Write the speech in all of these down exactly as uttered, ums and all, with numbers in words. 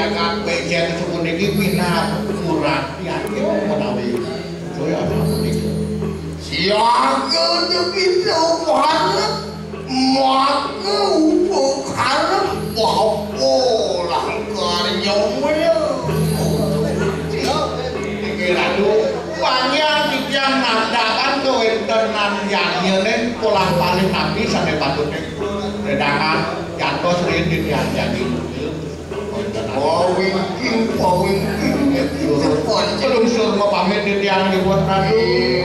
yang pejen sepun iki minat surat yakin menawi saya apa iki siaga begitu banget maka bukan apa langkar nyomel kira-kira banyak yang nadakan kewintenan yang ini pulang balik nabi sampai patutnya redakan jatuh sering jadi oh winking oh winking belum suruh mau pamit di tiang dibuat tadi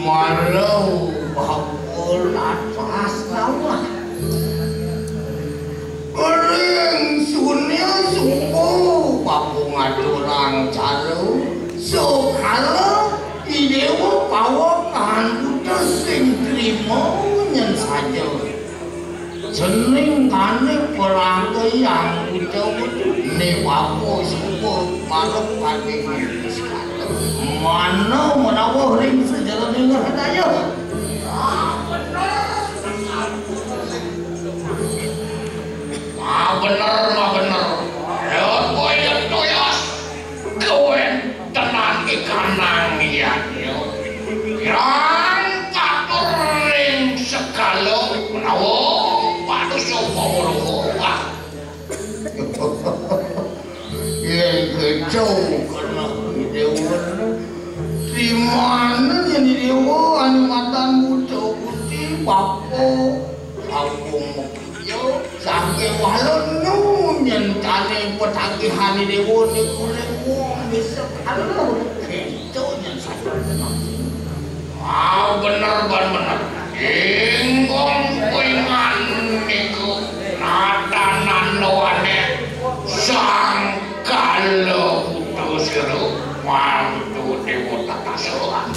Walau bakul atas nama Kering sunya sumpu Bapu ngadurang calu Sokala idewa pawakan Buta sing trimo nyen saja Jening kane pelangga yang buta-buta Ni bapu sumpu Maluk kane ngis kata Mana menawah ring sejalan dengan hadaya Ah bener, mah bener. Ya, boy doyas. Kowe tenan ikan nangian yo. Pirang katur ring segala menawa padu sapa ora. Yen kecau kena dewa. Di mana yang dewa anu matan buta putih bapo kampung yo sampai walon nunyan tane petagihan dewa ni kulit wong bisa kalau itu yang saya ah bener ban bener ingkong kuingan niku natanan lawane sang kalau putus seru waktu dewa tata soan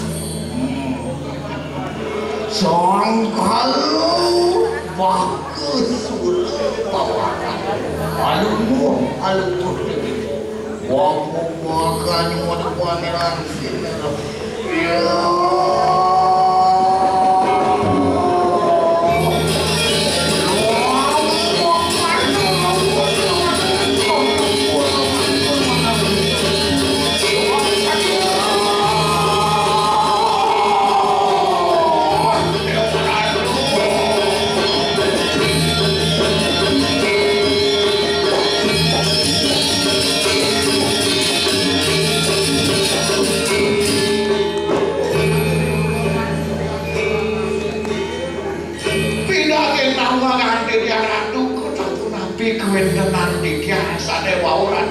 sang kalau bagus bawakan alumur alumur wong makan mau pameran sini ya tenan iki asane wauran.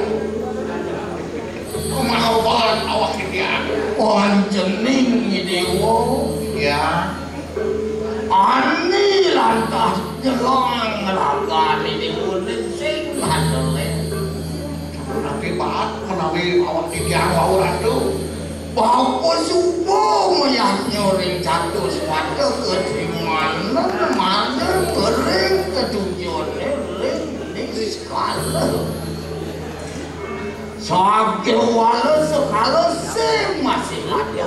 Kumaha bahan awak dia. Panjeneng dewa ya. Ani lantas jelang lagane dewa sing hadele. Tapi baat menawi awak iki wauran tu. Bapak subuh meyaknya ring catus pada kediman mana kering ketujuannya ring di skala sakit wala sekala se masih ada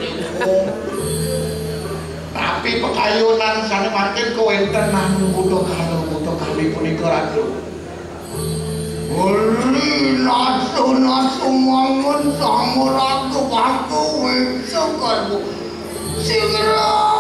tapi pekayunan sana makin kewentenan butuh kalau butuh kali punika ratu Uli nasu-nasu mangun sama ragu baku wiksakarmu Segera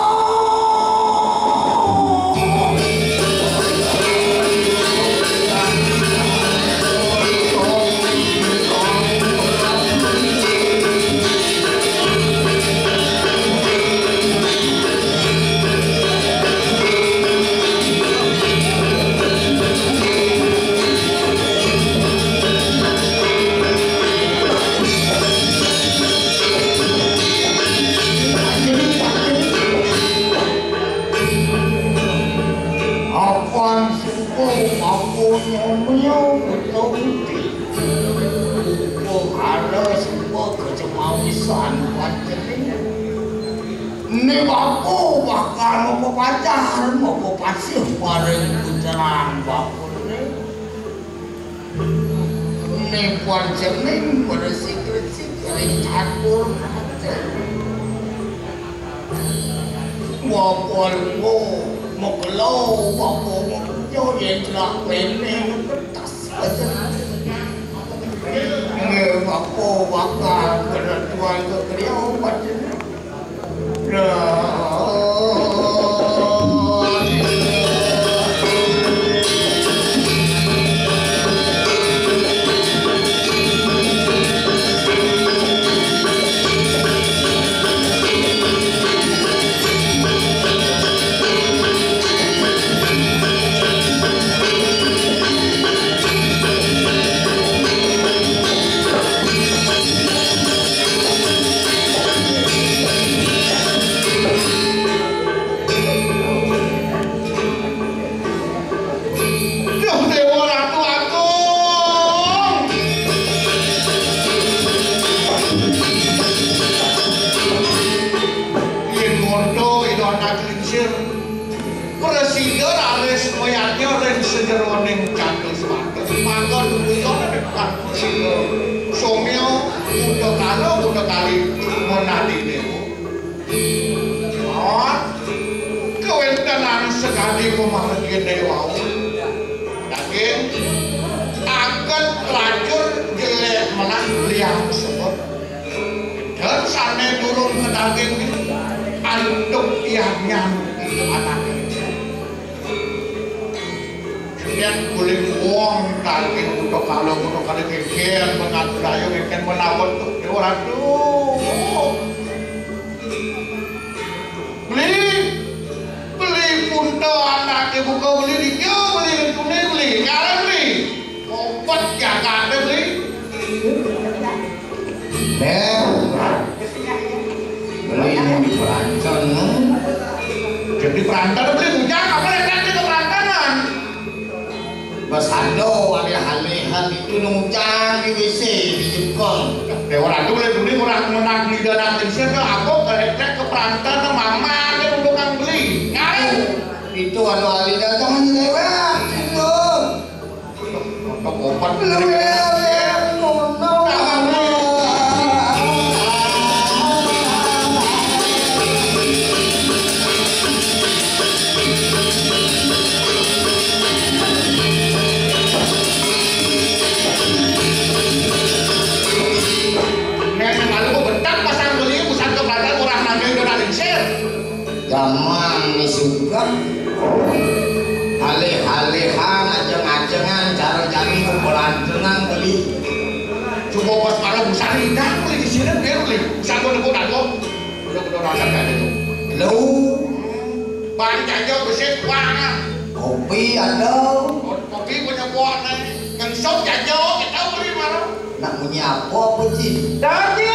Ini baku bakal mau pacar, mau pasir bareng bunceran baku ini. Ini pancening pada sikret-sikret catur wapol mo mau kelau baku mau jodoh celak peneng kertas aja. Ini baku bakal keretuan ke kriau macam lingsir presiden alis koyaknya ring sejeroning cakil sepakat maka dukuyon dekat somyo udah kalo udah kali monadi dewo oh kewentenan sekali pemahagi dewa daging akan pelacur jelek menang liang sebut dan sana turun ke daging anduk yang nyamuk itu anaknya yang boleh uang daging untuk kalau untuk kali kekir mengatur ayo ikan menawar tuh orang tuh beli beli punta anak ibu kau beli di kau beli di kuning beli kalian beli obat jangan ada beli Bel beli ini di perancang jadi perantar beli bujang apa yang nanti ke perantaran Basando ada hal-hal itu nungcang di W C di Jepang ya orang itu boleh beli orang menang di dana lingsir ke aku ke ke perantaran mama dia untuk kang beli ngaruh itu anu ahli dagang lewat itu untuk obat lewat ngono Gampang suka alih-alihan ajeng-ajengan cara-cari kumpulan tenang beli coba pas malam besar indah beli di sini dia beli satu nunggu nanggu udah udah rasa kayak itu lu banyak jauh bersih banget kopi ada kopi punya buat nih yang sok jauh kita beli mana nak punya apa apa sih Dodi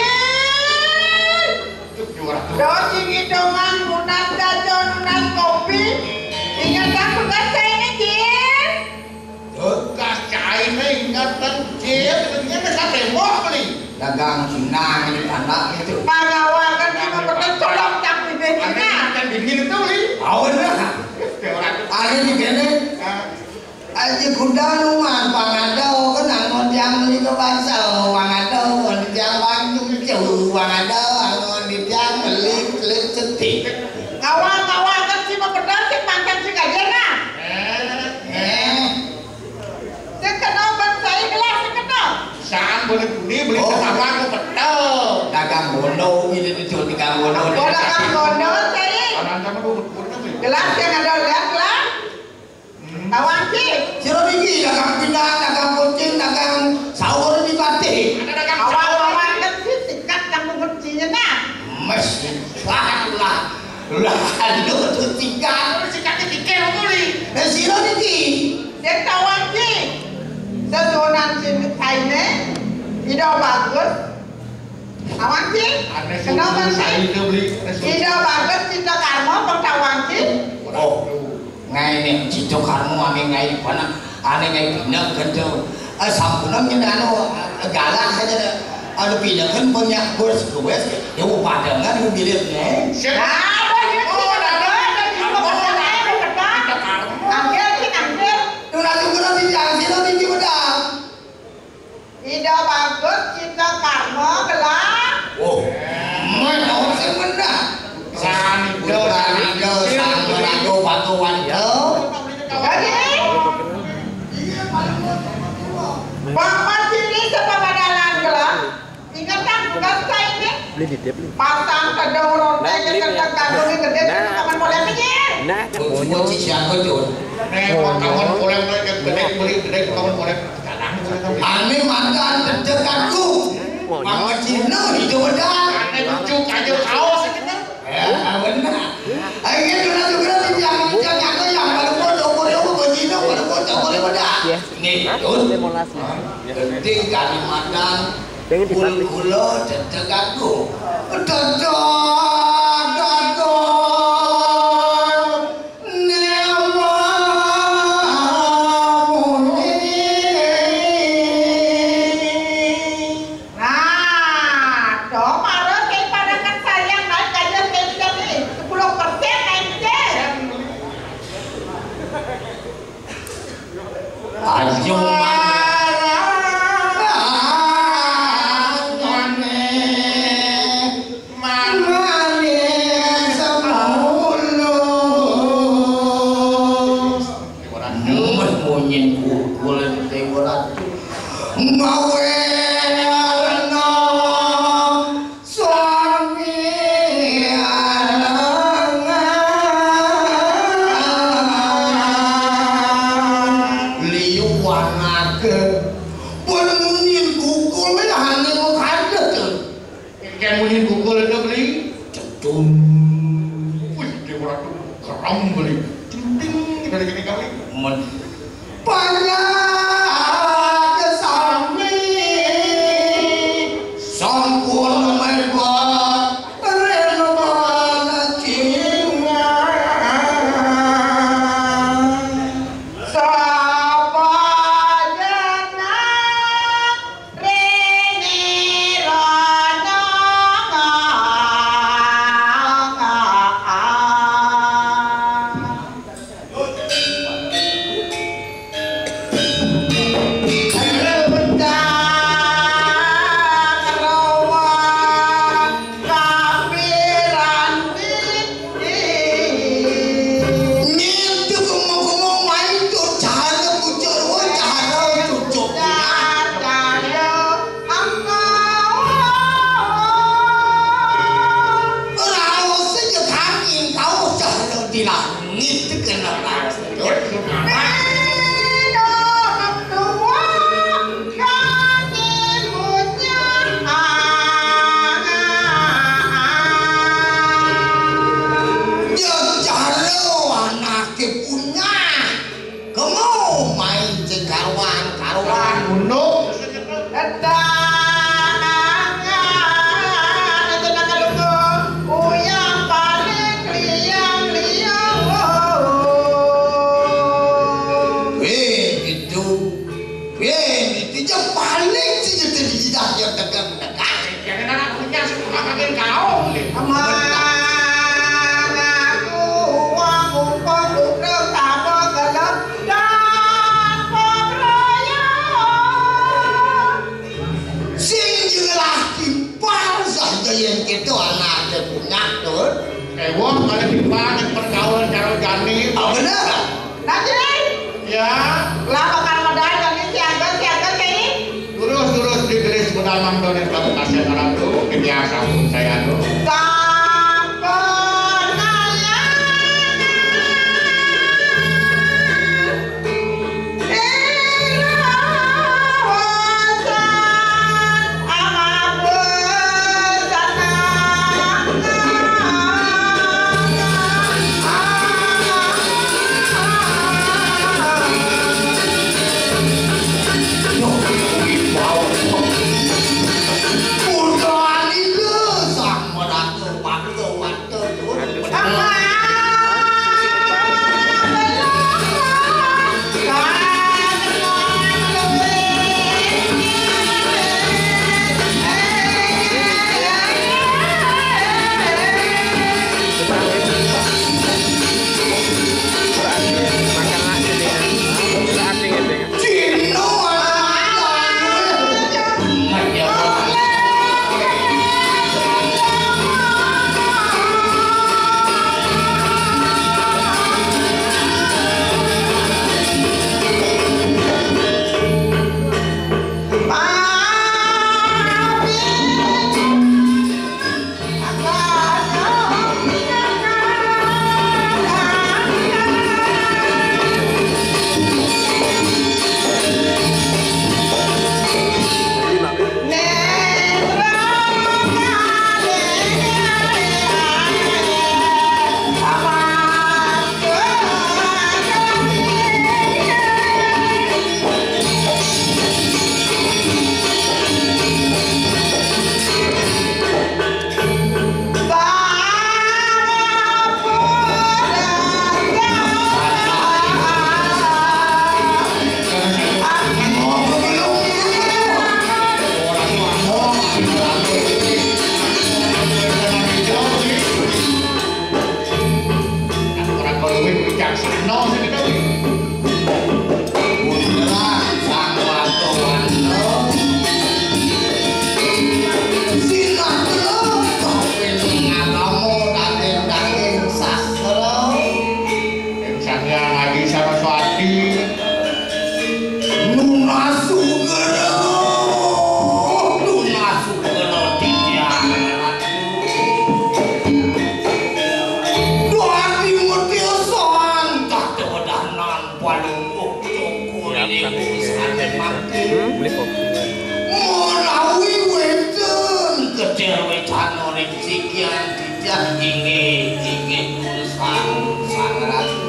cuk juara tuh Dodi ngidongan munas dajo munas kopi ingat kan tugas saya ini Jin bekas cair nih ingatan dia sebenarnya bisa tembok beli dagang Cina ini anak itu pangawal kan dia mau betul colok tak di aneh betina kan dingin itu beli awal lah ada di kene aja kuda nuan pangado kan angon yang li ke pasal wangado di yang wanyu jauh wangado angon di yang beli beli cetik ngawal-ngawal kan si mau betul si panjang si gajena eh si kenal bang saya gelas si kenal saan boleh beli beli sama aku betul dagang bono ini dijual di gang bono bola kan bondo saya kanan sama dulu betul beli gelas yang ada lihat gelas kawan si siro diki dagang pindang dagang kucing dagang sahur di batik ada dagang awal-awal kan si sikat yang mengertinya nah mesin lah lah lah aduh tuh tinggal sikatnya dikir beli eh siro diki dia kawan si sedonan si kainnya tidak bagus kawan si aneh sih kenapa saya sih itu beli tidak bagus cinta karma bang kawan si oh ngay nih cicok kamu ane ngay pana ane ngay pindah kerja ah sampunam ni anu galak saja ada pindah kan banyak gores gores ya mau padangan yang bilir nih nah ada yang sih ada ada yang mau kerja ada kerja ambil sih ambil tu nanti kena bincang sih nanti gimana tidak bagus cinta karma gelap oh mana orang sebenar Sanido, Sanido, Sanido, batu wanita. jadi Bapak sini sebab ada gelap ingatan tugas saya ini beli di tip nih. pasang kedua ronde ke kedua kandung gede kapan boleh menyer Nah, Punya siapa tu? nih kawan boleh beli gede beli gede kawan boleh sekarang Ane mantan terdegatku. Mama Cina itu dah. aneh cucuk aja kaos Ya, benar. Ayo kita juga bincang bincang yang yang baru foto foto foto Cina baru foto boleh dah. Nih, tuh. Penting Kalimantan. pengen di publik. Kulo terdegatku. Dedok, dedok. nah dong marah kayak pada kan sayang naik aja kayak nih sepuluh persen naik deh ikan mungkin gugul itu beli Cedung. wih dia orang tuh keram beli ting kita gini kali Men banyak kesami sampun merbat renovan cinga Sapa jeneng Rini Rono nyentuh kumu-kumu main tuh cara pucuk wah cara cucuk Rao saja kami kau cara di langit kenapa dia cara anak punya kamu main cekaruan karuan gunung eh itu eh itu yang paling sih jadi tidak yang dekat dekat jangan anak punya suka makin kau sing jelas timpal saja yang itu anak punya tuh eh wong kalau dipakai pergaulan karo jani oh bener ya terus terus diberi sepeda mangdonin kamu kasih orang tuh kebiasa saya tuh Puraan itu sama ratu cano rencikian tidak ingin ingin urusan sang ratu.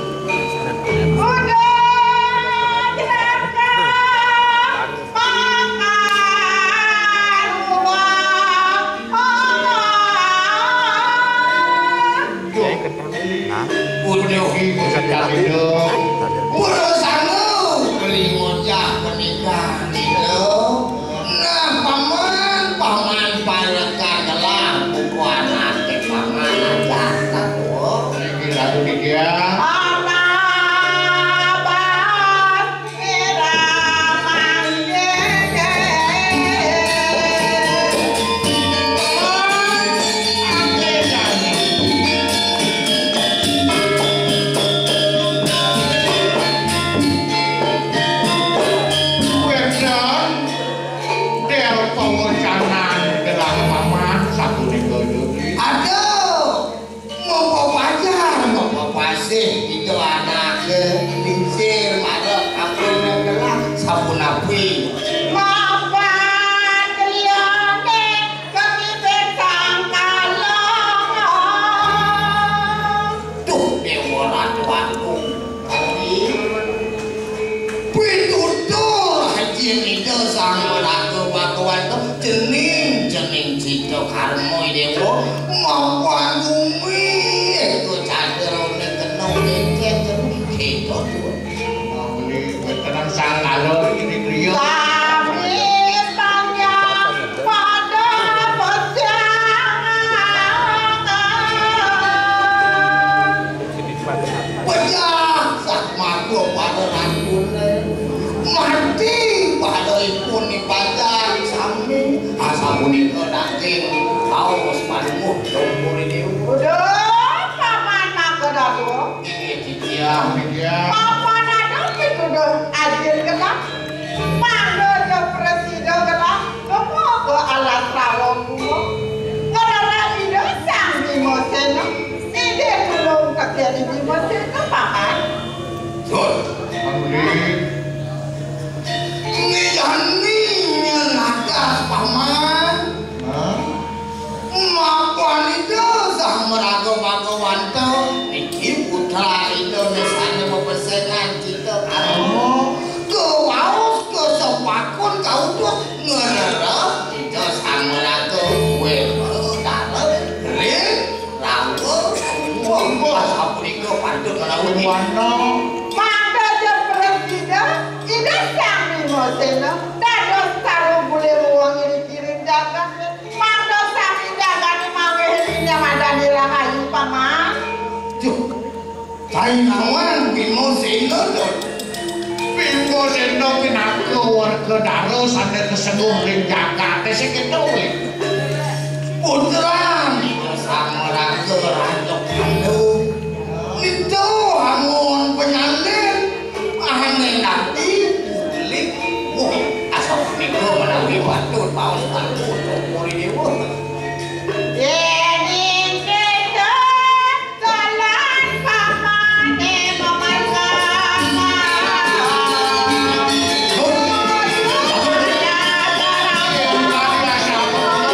Siapa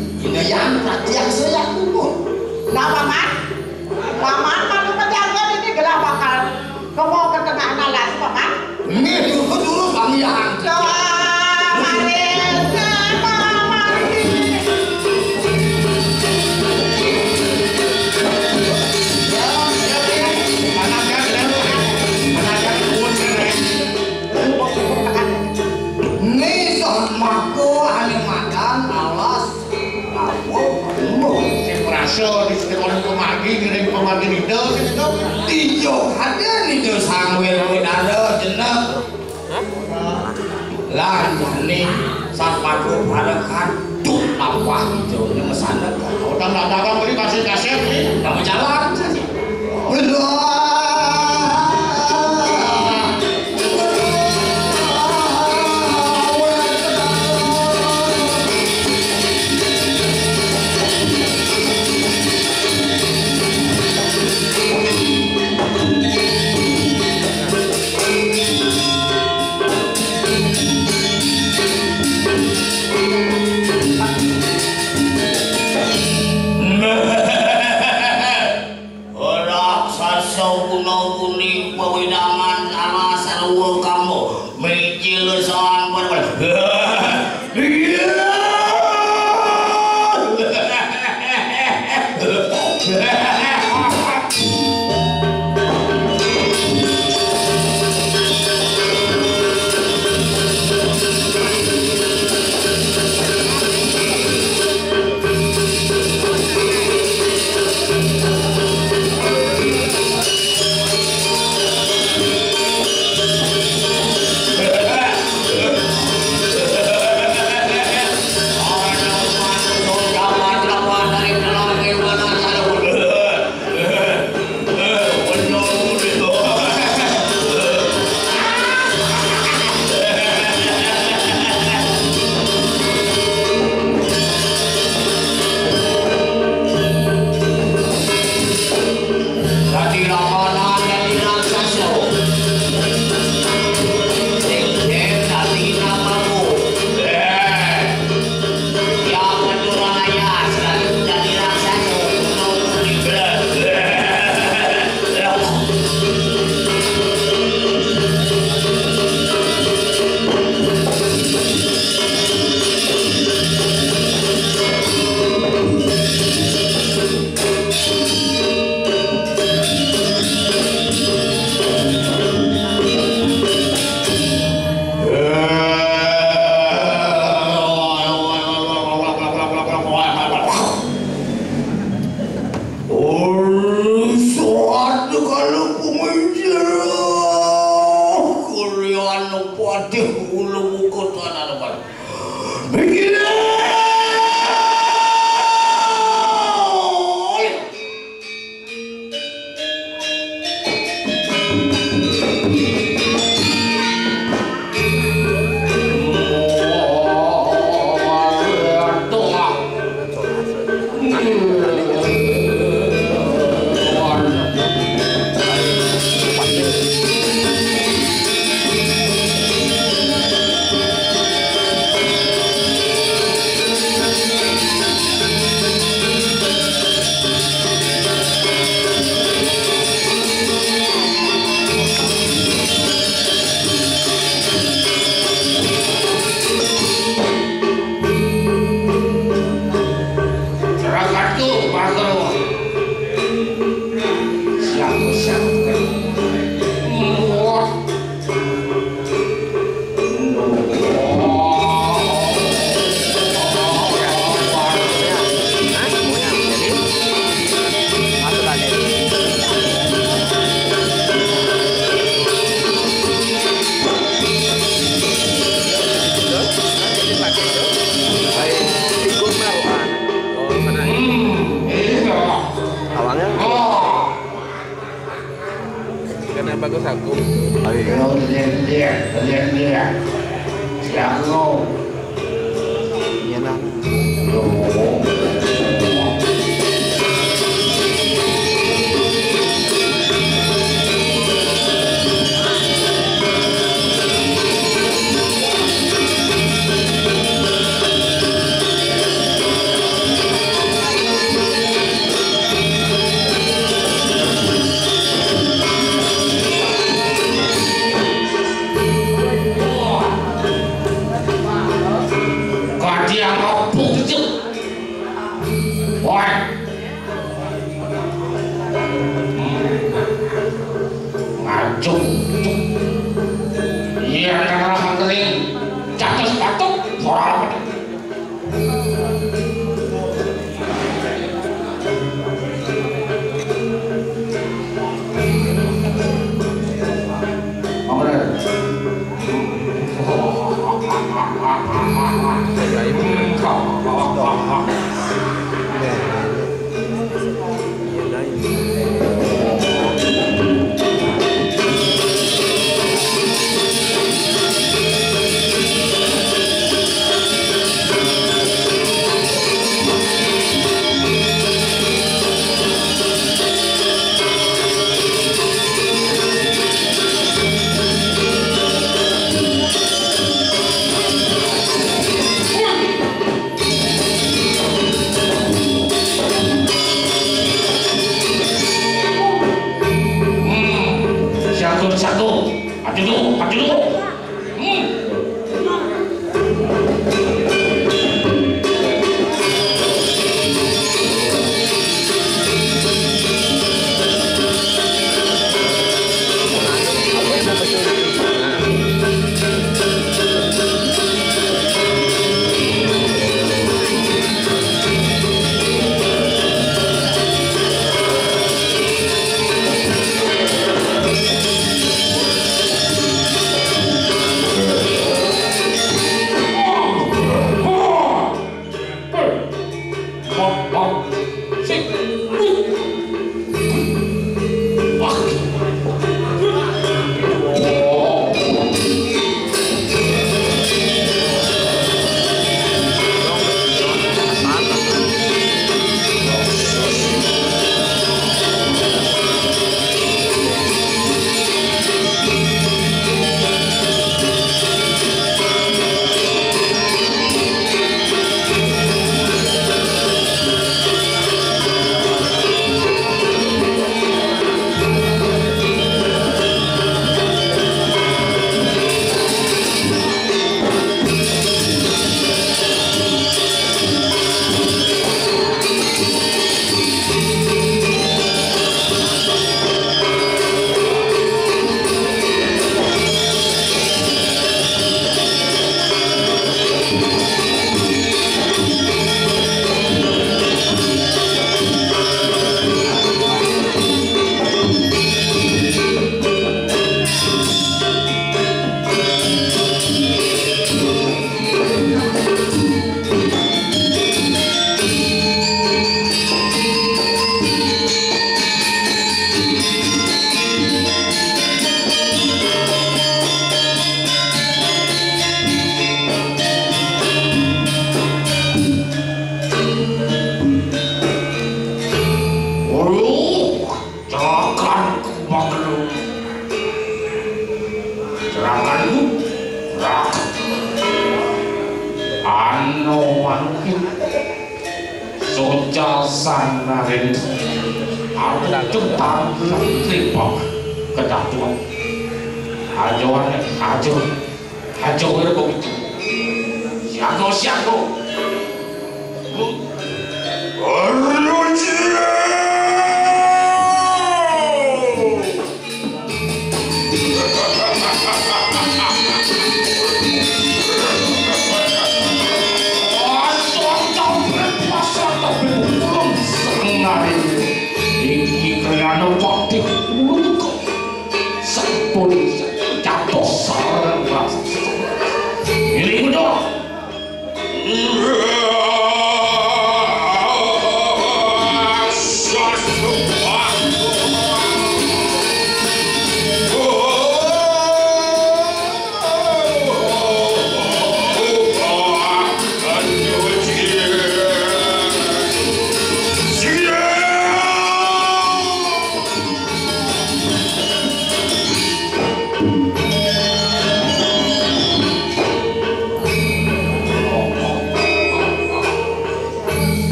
ini yang yang saya pun. Nah, paman, paman kalau menjaga ini gelah bakal kamu ke tengah nalas, paman. Ini dulu dulu kami yang. Doa mari sama mati. Ini sama aku ane makan alas kamu kamu. Rasa di sekolah pemagi ngirim pemagi itu gitu. Tijo ada nih tuh sambil menado jenap. Lah ini sapaku pada kaduk apa itu ini mesana kan. Udah nggak dagang beli kasih kasih nih. Nggak berjalan saja. Udah. bagus aku. Ayo lihat lihat lihat lihat. Siapa? Iya lah. Oh.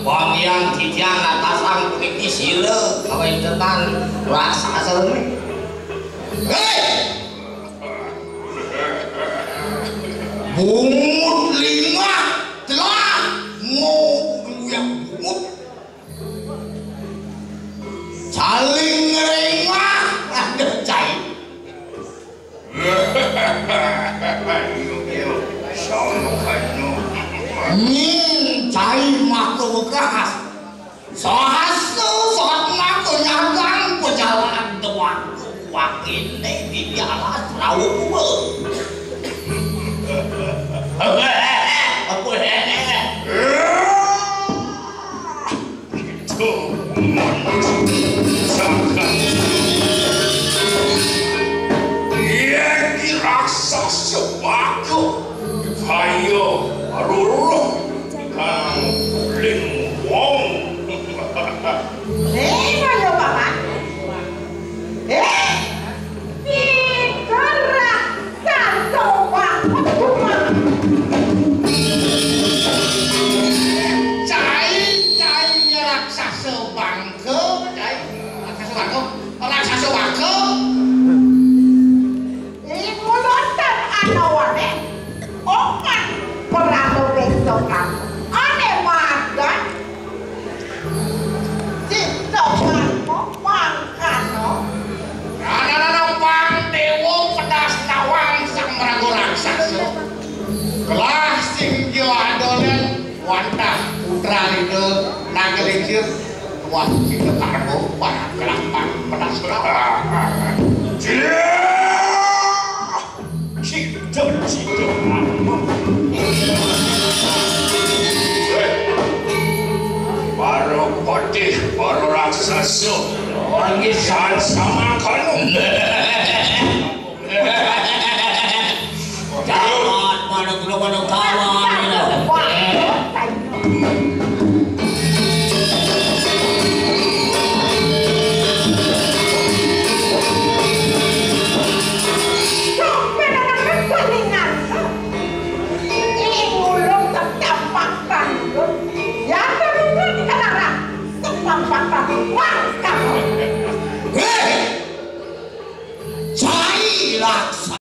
Wong yang dijang atasan puniki sila kawentenan raksasa ini. Hei! Bungut lima telah mau yang bungut saling ngerengah ada cai. Nih cai makhluk keras sohasu sohat makhluk nyagang pejalan doang wakin di alas laut gue apa hehehe itu manusia dia raksasa baku ayo aruruh kang lingwong Eh, ayo Bapak. Eh, Figura Sansoba. Cai cai raksasa bangke, cai raksasa bangke, raksasa bangke. Ini mulotan anawane. Okan perlu besokan. Ane makan. Sintokan mo makan no. Anak-anak pang dewa pedas nawang sang meragu raksasa. Kelah sing yo adolen wantah putra itu nagelincir wah sing karbo para kelapang pedas nawang. Cito-cito baru potih baru raksasa lagi sama kamu